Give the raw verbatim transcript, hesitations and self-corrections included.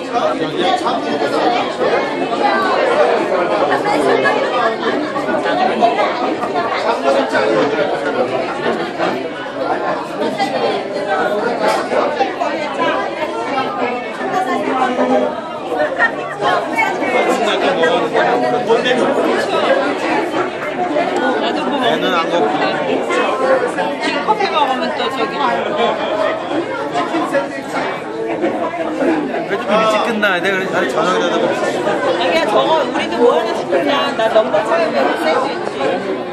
얘는 안 고프네. 지금 커피 먹으면 또 저기 왜 좀 일찍 끝나? 내가 아니 저녁에다 먹었어. 자기야 저거 우리도 뭐 하나 시키자. 나 넘버 차이면 셀 수 있지.